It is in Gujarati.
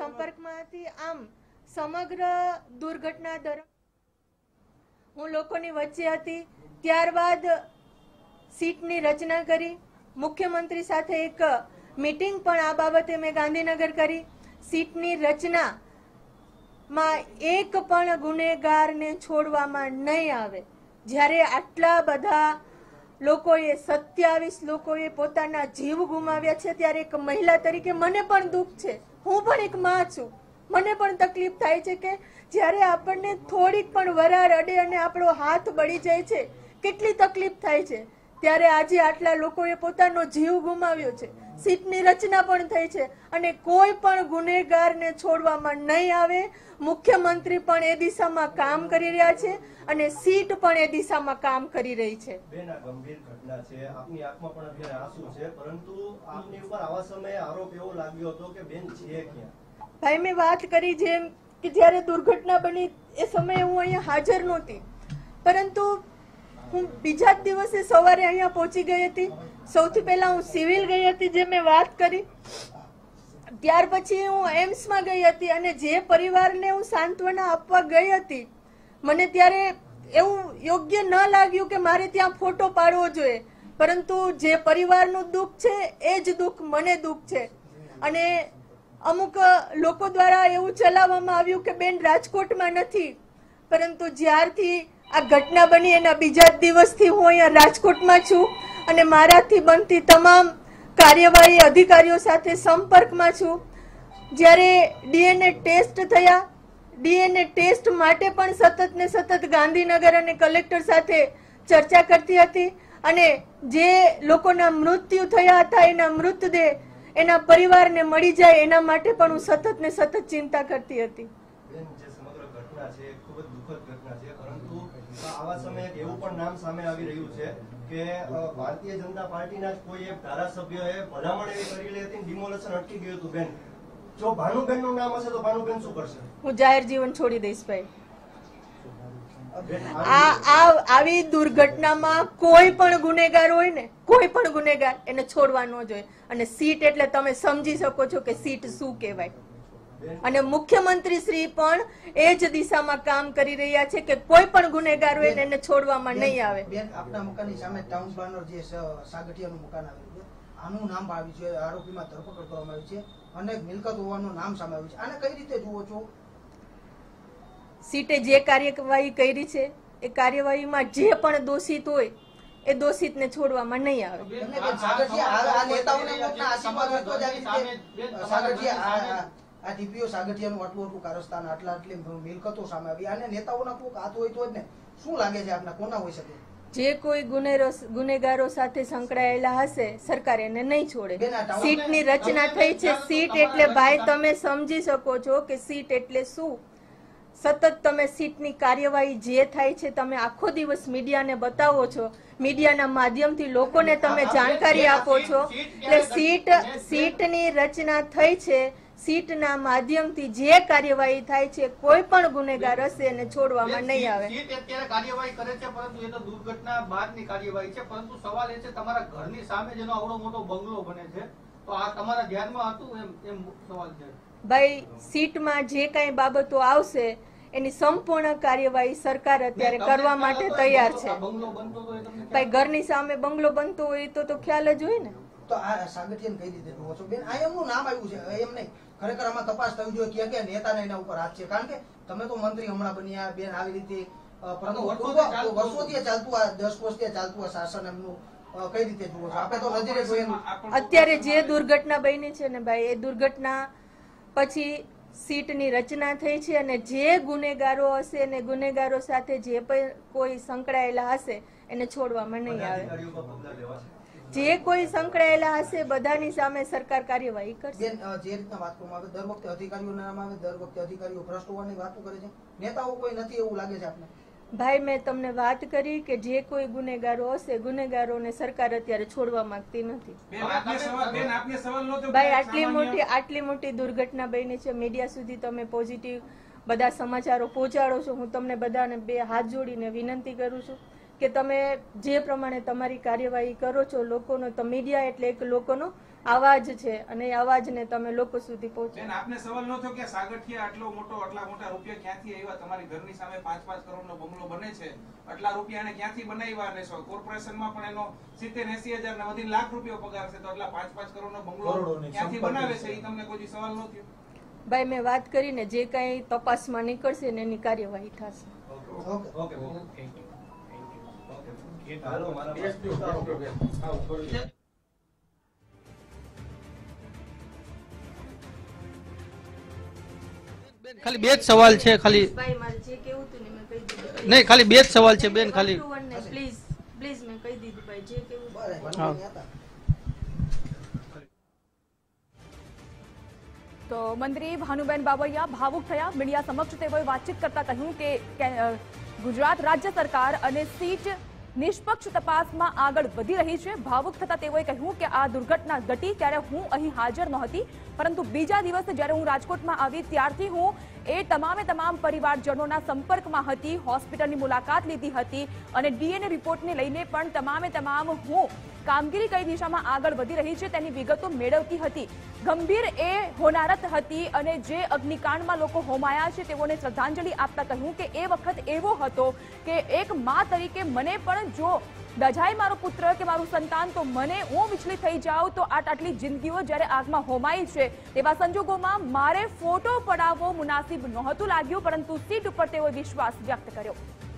સંપર્કમાં હતી। આમ સમગ્ર દુર્ઘટના દરમિયાન હું લોકોની વચ્ચે હતી। ત્યારબાદ સીટની રચના કરી। મુખ્યમંત્રી સાથે એક મીટિંગ પણ આ બાબતે મેં ગાંધીનગર કરી। સીટની રચનામાં એક પણ ગુનેગારને છોડવામાં નહીં આવે। જ્યારે આટલા બધા લોકોએ 27 લોકોએ પોતાના જીવ ગુમાવ્યા છે ત્યારે એક મહિલા તરીકે મને પણ દુઃખ છે। હું પણ એક માં છું, મને પણ તકલીફ થાય છે કે જ્યારે આપણને થોડીક પણ વરાળ અડે અને આપણો હાથ બળી જાય છે, કેટલી તકલીફ થાય છે। ત્યારે આજે આટલા લોકોએ પોતાનો જીવ ગુમાવ્યો છે, સીટની રચના પણ થઈ છે અને કોઈ પણ ગુનેગારને છોડવામાં નહીં આવે। મુખ્યમંત્રી પણ એ દિશામાં કામ કરી રહ્યા છે અને સીટ પણ એ દિશામાં કામ કરી રહી છે। બેન, આ ગંભીર ઘટના છે, આપની આંખમાં પણ અત્યારે આંસુ છે, પરંતુ આપની ઉપર આવા સમયે આરોપ એવો લાગ્યો હતો કે બેન છે ક્યાં? ભાઈ, મેં વાત કરી જેમ કે જ્યારે દુર્ઘટના બની એ સમયે હું અહીંયા હાજર નહોતી, પરંતુ હું બીજા જ દિવસે સવારે અહીંયા પહોંચી ગઈ હતી। સૌથી પહેલા હું સિવિલ ગઈ હતી, જે મેં વાત કરી। ત્યાર પછી હું એમ્સમાં ગઈ હતી અને જે પરિવારને હું સાંત્વના આપવા ગઈ હતી, મને ત્યારે એવું યોગ્ય ન લાગ્યું કે મારે ત્યાં ફોટો પાડવો જોઈએ, પરંતુ જે પરિવારનું દુઃખ છે એ જ દુઃખ મને દુઃખ છે। અને અમુક લોકો દ્વારા એવું ચલાવવામાં આવ્યું કે બેન રાજકોટમાં નથી, પરંતુ જ્યારથી આ ઘટના બની એના બીજા દિવસથી હું અહીંયા રાજકોટમાં છું અને મારાથી બનતી તમામ કાર્યવાહી અધિકારીઓ સાથે સંપર્કમાં છું। જ્યારે ડીએનએ ટેસ્ટ થયા, ડીએનએ ટેસ્ટ માટે પણ સતત ને સતત ગાંધીનગર અને કલેક્ટર સાથે ચર્ચા કરતી હતી અને જે લોકોના મૃત્યુ થયા હતા એના મૃતદેહ એના પરિવારને મળી જાય એના માટે પણ હું સતત ને સતત ચિંતા કરતી હતી। બેન, જે સમગ્ર ઘટના છે ખૂબ જ દુઃખદ ઘટના છે, પરંતુ આવા સમયે એવું પણ નામ સામે આવી રહ્યું છે કે ભારતીય જનતા પાર્ટીના જ કોઈ એક ધારાસભ્યએ ભલામણ એવી કરેલી હતી, ડિમોલેશન અટકી ગયું હતું। બેન, જો ભાનુબેન નું નામ હશે તો ભાનુબેન શું કરશે? હું જાહેર જીવન છોડી દઈશ ભાઈ। આવી દુર્ઘટનામાં કોઈ પણ ગુનેગાર હોય ને, કોઈ પણ ગુનેગાર એને છોડવા ન જોઈએ। અને સીટ એટલે તમે સમજી શકો છો કે સીટ શું કહેવાય। અને મુખ્યમંત્રી શ્રી પણ એ જ દિશામાં કામ કરી રહ્યા છે કે કોઈ પણ ગુનેગાર હોય એને છોડવામાં નહીં આવે। બેન, આપના મકાનની સામે ટાઉન પ્લાનર જે સાગઠિયાનું મકાન આવેલું છે, આનું નામ આવ્યું છે, આરોપીમાં ધરપકડ કરવામાં આવી છે, અનેક મિલકત હોવાનું નામ સામે આવ્યું છે, આને કઈ રીતે જુઓ છો? સીટે જે કાર્યવાહી કરી છે એ કાર્યવાહીમાં જે પણ દોષિત હોય એ દોષિતને છોડવામાં નહીં આવે। આ ડીપીઓ સાગઠિયાનું આટલું કારસ્તાન, આટલી મિલકતો સામે આવી, અને નેતાઓના કોઈક હાથ હોય તો જ ને, શું લાગે છે આપને કોના હોઈ શકે? જે કોઈ ગુનેગારો સાથે સંકળાયેલા હશે સરકાર એને નહીં છોડે। સીટની રચના થઈ છે, સીટ એટલે ભાઈ તમે સમજી શકો છો કે સીટ એટલે શું। સતત તમે સીટની કાર્યવાહી જે થાય છે તમે આખો દિવસ મીડિયાને બતાવો છો, મીડિયાના માધ્યમથી લોકોને તમે જાણકારી આપો છો। એટલે સીટની રચના થઈ છે, સીટના માધ્યમથી જે કાર્યવાહી થાય છે કોઈ પણ ગુનેગાર હશે એને છોડવામાં નહીં આવે। સીટ અત્યારે કાર્યવાહી કરે છે, પરંતુ એ તો દુર્ઘટના બાદની કાર્યવાહી છે, પરંતુ સવાલ એ છે તમારા ઘરની સામે જેનો આવડો મોટો બંગલો બને છે, તો આ તમારા ધ્યાનમાં હતું એમ સવાલ છે? ભાઈ, સીટમાં જે કઈ બાબતો આવશે એની સંપૂર્ણ કાર્યવાહી સરકાર અત્યારે કરવા માટે તૈયાર છે। ભાઈ, ઘરની સામે બંગલો બનતો હોય તો ખ્યાલ જ હોય ને। તો આ સાગઠિયાને કઈ રીતે જુઓ છો? બેન, આ એમનું નામ આવ્યું છે, એમ નહીં, ખરેખર આમાં તપાસ થવી જોઈએ ક્યાં ક્યાં નેતાને એના ઉપર હાથ છે, કારણ કે તમે તો મંત્રી હમણાં બન્યા બેન આવી રીતે, પરંતુ વર્ષોથી ચાલતું આ 10 વર્ષથી ચાલતું આ શાસન એમનું કઈ રીતે જુઓ છો? આપણે તો નજરે જોઈએ અત્યારે જે દુર્ઘટના બની છે ને ભાઈ, એ દુર્ઘટના પછી સીટની રચના થઈ છે અને જે ગુનેગારો હશે અને ગુનેગારો સાથે જે પણ કોઈ સંકળાયેલા હશે એને છોડવામાં નહીં આવે। જે કોઈ સંકળાયેલા હશે બધાની સામે સરકાર કાર્યવાહી કરશે। બેન, જે રીતના વાત કરવામાં આવે, દર વખતે અધિકારીઓના નામ આવે, દર વખતે અધિકારીઓ ભ્રષ્ટ હોવાની વાતો કરે છે, નેતાઓ કોઈ નથી એવું લાગે છે આપને? ભાઈ, મેં તમને વાત કરી કે જે કોઈ ગુનેગારો હશે, ગુનેગારોને સરકાર અત્યારે છોડવા માંગતી નથી। ભાઈ, આટલી મોટી દુર્ઘટના બની છે, મીડિયા સુધી તમે પોઝિટિવ બધા સમાચારો પહોંચાડો છો। હું તમને બધાને બે હાથ જોડીને વિનંતી કરું છું કે તમે જે પ્રમાણે તમારી કાર્યવાહી કરો છો, લોકોનો તો મીડિયા એટલે એક લોકોનો અવાજ છે અને એ અવાજને તમે લોકો સુધી પહોંચો. બેન, આપને સવાલ ન થયો કે સાગઠિયા આટલા મોટા રૂપિયા ક્યાંથી આવ્યા? તમારી ઘરની સામે 5-5 કરોડનો બંગલો બને છે, આટલા રૂપિયા ક્યાંથી બનાવ્યા? અને કોર્પોરેશનમાં પણ એનો 70-80 હજાર ને વધી લાખ રૂપિયા પગાર છે, તો આટલા 5-5 કરોડનો બંગલો ક્યાંથી બનાવે છે? એ તમને કોઈ સવાલ ન થયો? ભાઈ, મેં વાત કરીને જે કઈ તપાસમાં નીકળશે ને એની કાર્યવાહી થશે. ઓકે. હાલો, મારા ખાલી બે જ સવાલ છે. ખાલી ભાઈ, મારે જે કેવું હતું ને મેં કહી દીધું. નહીં, ખાલી બે જ સવાલ છે બેન. ખાલી પ્લીઝ મેં કહી દીધું ભાઈ, જે કેવું. બરાબર. તો મંત્રી ભાનુબેન બાબરિયા ભાવુક થયા. મીડિયા સમક્ષ તેઓએ વાતચીત કરતા કહ્યું કે ગુજરાત રાજ્ય સરકાર અને સીટ નિષ્પક્ષ તપાસમાં આગળ વધી રહી છે. ભાવુક થતા તેઓએ કહ્યું કે આ દુર્ઘટના ઘટી ત્યારે હું અહીં હાજર નહોતી, પરંતુ બીજા દિવસે જ્યારે હું રાજકોટમાં આવી ત્યારથી હું એ તમામ પરિવારજનોના સંપર્કમાં હતી, હોસ્પિટલની મુલાકાત લીધી હતી અને ડીએનએ રિપોર્ટને લઈને પણ તમામ હું કામગીરી કઈ દિશામાં આગળ વધી રહી છે તેની વિગતો મેળવતી હતી. ગંભીર એ હોનારત હતી અને જે અગ્નિકાંડમાં લોકો હોમાયા છે તેઓને શ્રદ્ધાંજલિ આપતા કહ્યું કે એ વખત એવો હતો કે એક મા તરીકે મને પણ જો દજાય મારો પુત્ર કે મારું સંતાન તો હું વિચલિત થઈ જાઉં તો આટલી જિંદગીઓ જ્યારે આગમાં હોમાઈ છે તેવા સંજોગોમાં મારે ફોટો પડાવવો મુનાસિબ નહોતું લાગ્યું, પરંતુ સીટ ઉપર તેઓએ વિશ્વાસ વ્યક્ત કર્યો.